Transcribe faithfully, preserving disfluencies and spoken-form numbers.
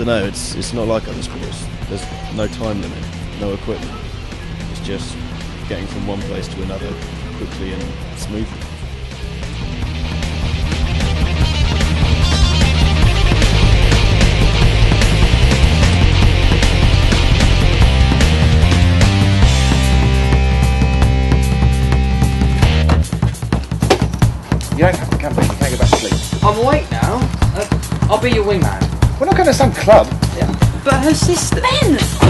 don't know, it's, it's not like other sports. There's no time limit, no equipment. It's just getting from one place to another quickly and smoothly. You don't have to come back, you can go back to sleep. I'm awake now. Uh, I'll be your wingman. We're not going to some club. Yeah. But her sister... Ben!